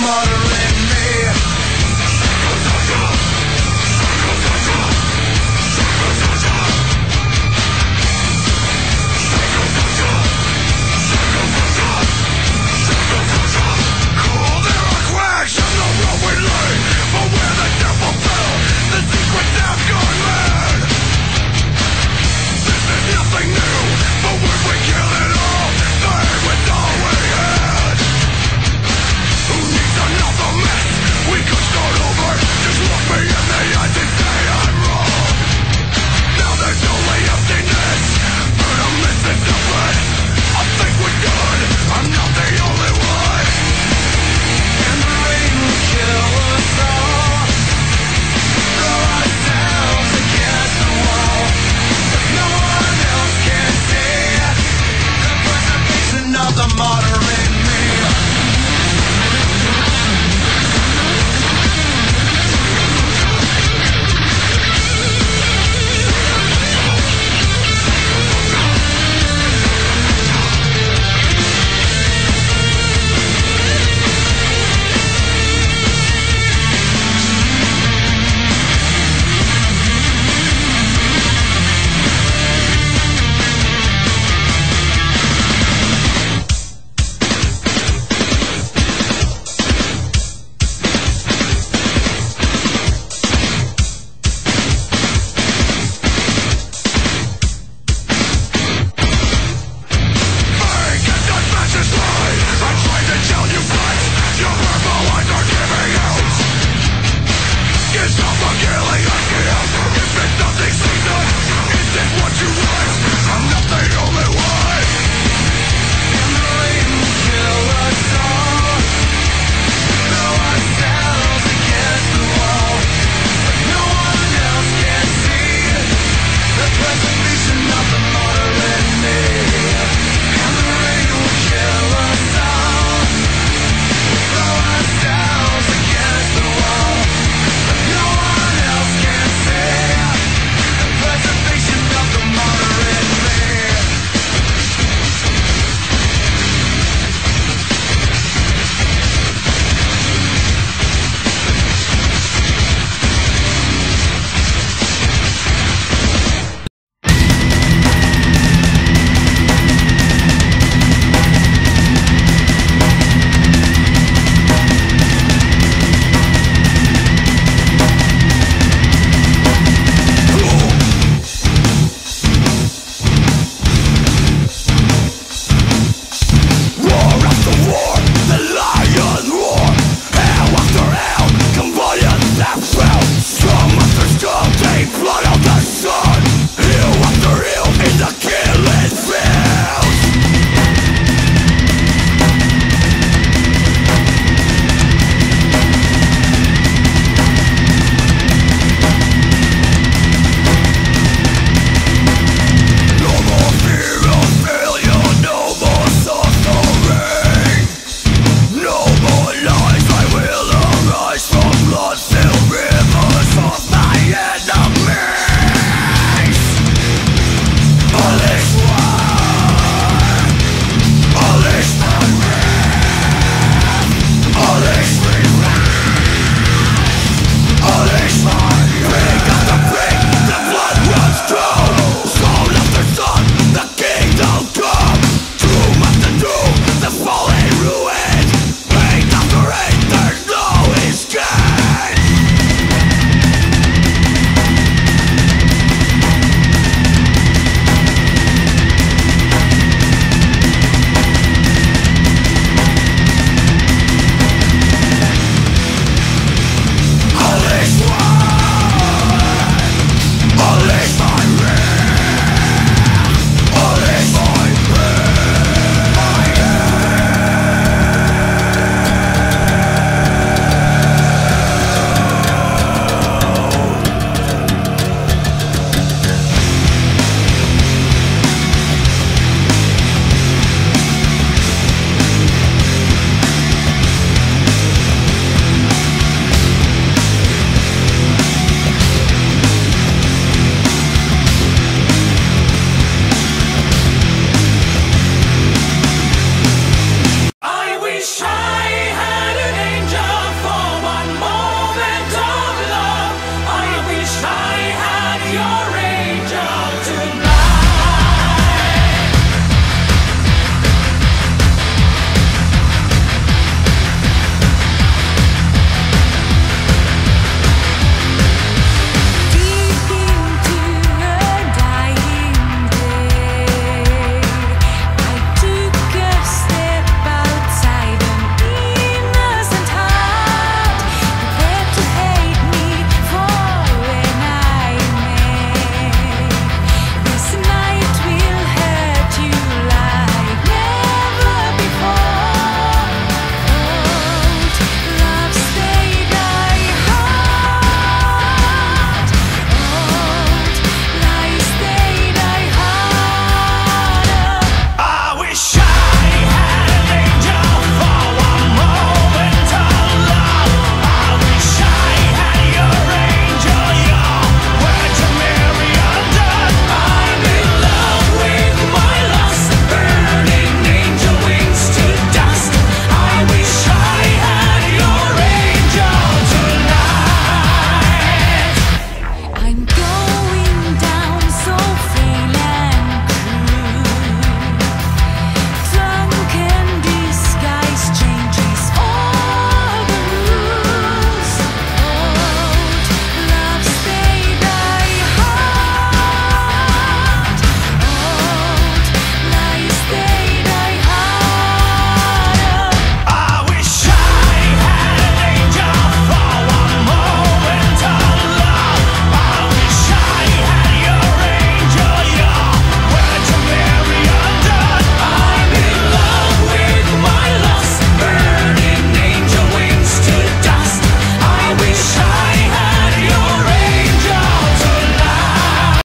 murdering me. Cool, there are cracks in the road we lay, but where the devil fell, the secret's now gone mad. This is nothing new, but when we kill it all, the hate was all we had. Who needs another mess? We could start over. Just look me in the eyes and say I'm wrong. Now there's only emptiness, but I'm missing something. I think we're good, I'm not the only one. And the rain will kill us all, throw ourselves against the wall. If no one else can see the preservation of the modern